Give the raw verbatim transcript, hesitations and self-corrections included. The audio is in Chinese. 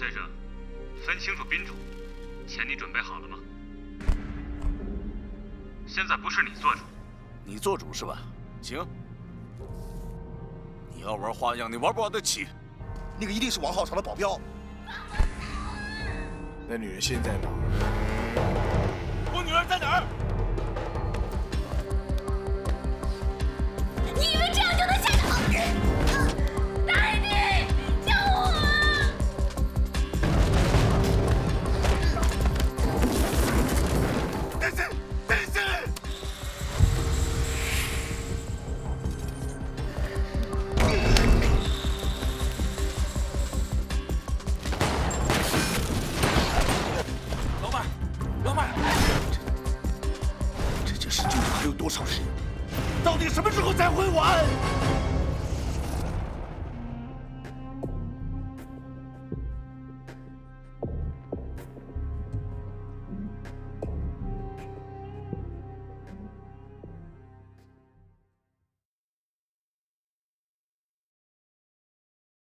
先生，分清楚宾主，钱你准备好了吗？现在不是你做主， 你做主是吧？行，你要玩花样，你玩不玩得起？ 那个一定是王浩长的保镖。 那女人现在哪儿？ 我女儿在哪儿？ 你以为这样就能下得好？大弟，救我！ 等等等等！老板，老板，这这件事究竟还有多少时间？到底什么时候才会完？